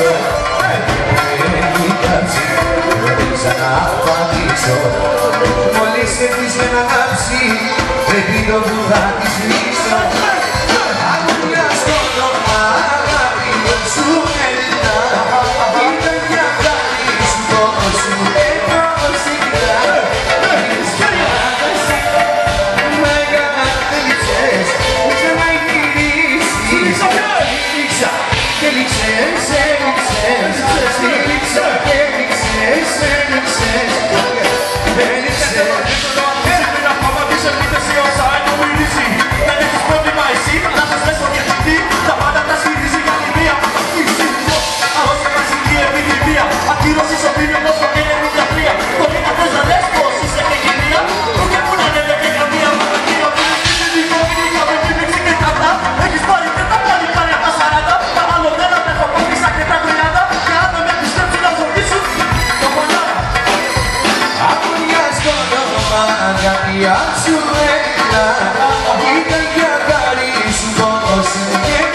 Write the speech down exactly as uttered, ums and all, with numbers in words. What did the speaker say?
Έχει κάψει, μπορείς να απαντήσω. Μόλις έρθεις για να κάψει, πρέπει το βουδά της λύσω. Ακούγια στο όνομα, αγάπη σου έλτα. Ήταν για κάτι σου πώς σου ενώ συχνά. Μέγα τελειξές, ξανά γυρίσεις. Έλειξες, έλειξες, έλειξα, έλειξες, έλειξες, έλειξες. Πρέπει να σταματήσω επίθεση όσα έχω μιλήσει. Δεν έχεις πρόβλημα εσύ, να σας πέσω για τι. Τα πάντα τα σφυρίζει για τη μία. Αρρώστια βασική επιδημία. Ακύρωσης ο πύριονος στο ενενήντα τρία. Το μήνα θες να λες πως είσαι και γενία. Το και που να ανέβε και καμία. Κύριο μου, είναι δικό μου, είναι με πίμηξη και κατά. Έχεις πάρει και τα πάλι πάρει από τα σαράντα. Τα άλλο δεν αντέχω, πόφισα και τα τριάντα. Και αν δεν με πιστέψει να ζωρίσω, το φωνάρα. Ακούγια στο όνομα, αγάπη σου έλα. Ήταν για χάρη σου πώς σου